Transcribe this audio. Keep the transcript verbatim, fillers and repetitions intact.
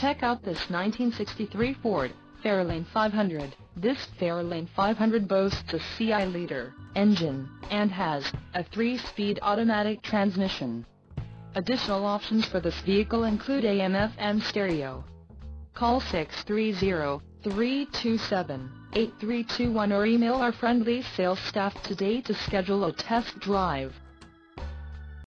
Check out this nineteen sixty-three Ford Fairlane five hundred. This Fairlane five hundred boasts a six liter engine, and has a three speed automatic transmission. Additional options for this vehicle include A M F M stereo. Call six three zero, three two seven, eight three two one or email our friendly sales staff today to schedule a test drive.